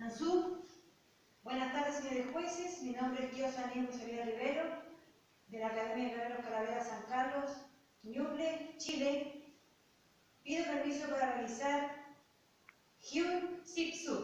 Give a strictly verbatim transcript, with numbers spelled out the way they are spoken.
Ansú. Buenas tardes, señores jueces. Mi nombre es Kiosa Nico Sevilla Rivero, de la Academia de Guerreros Calaveras San Carlos, Ñuble, Chile. Pido permiso para realizar Hyun Sip Su.